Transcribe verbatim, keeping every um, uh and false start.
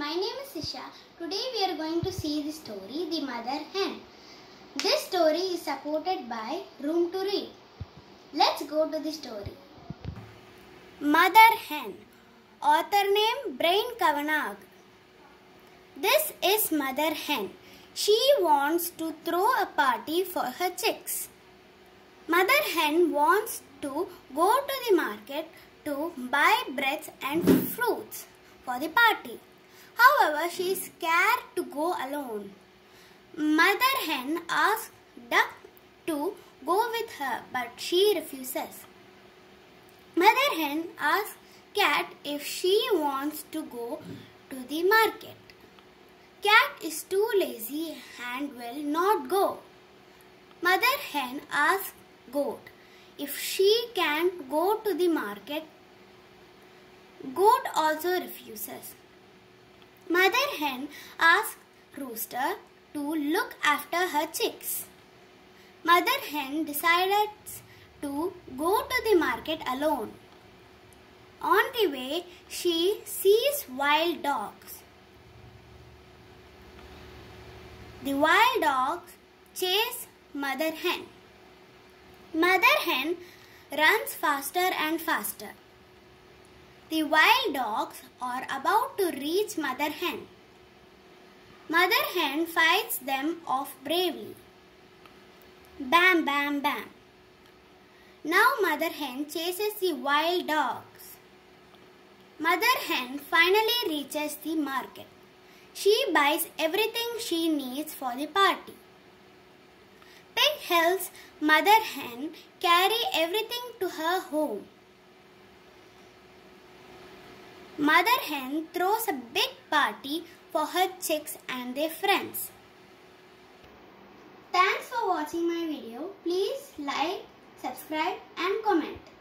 my name is Isha. Today we are going to see the story The Mother Hen. This story is supported by Room to Read. Let's go to the story. Mother Hen. Author name Brian Kavanagh. This is Mother Hen. She wants to throw a party for her chicks. Mother Hen wants to go to the market to buy breads and fruits for the party. However, she is scared to go alone. Mother Hen asks Duck to go with her, but she refuses. Mother Hen asks Cat if she wants to go to the market. Cat is too lazy and will not go. Mother Hen asks Goat if she can go to the market. Goat also refuses. Mother Hen asks Rooster to look after her chicks. Mother Hen decides to go to the market alone. On the way, she sees wild dogs. The wild dogs chase Mother Hen. Mother Hen runs faster and faster. The wild dogs are about to reach Mother Hen. Mother Hen fights them off bravely. Bam, bam, bam. Now Mother Hen chases the wild dogs. Mother Hen finally reaches the market. She buys everything she needs for the party. Pig helps Mother Hen carry everything to her home. Mother Hen throws a big party for her chicks and their friends. Thanks for watching my video. Please like, subscribe and comment.